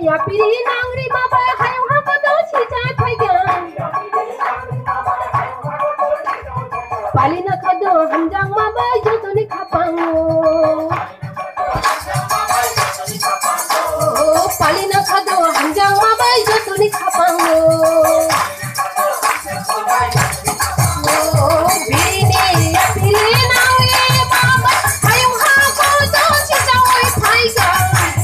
ya piri nangri baba hayong hakoto chija thaigan palina khado hamjang maba jotoni khapango palina khado hamjang maba jotoni khapango bini ya piri nangri baba hayong hakoto chija thaigan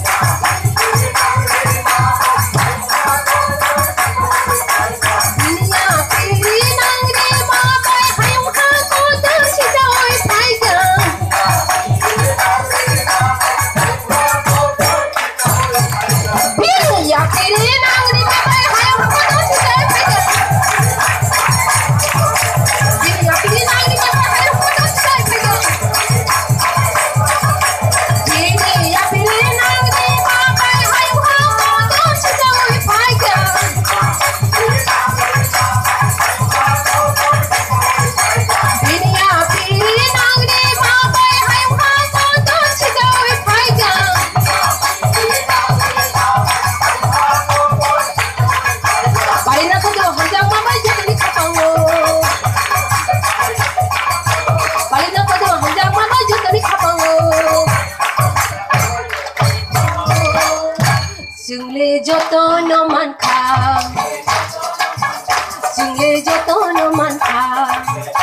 Jungle joto no man kha, jungle joto no man kha.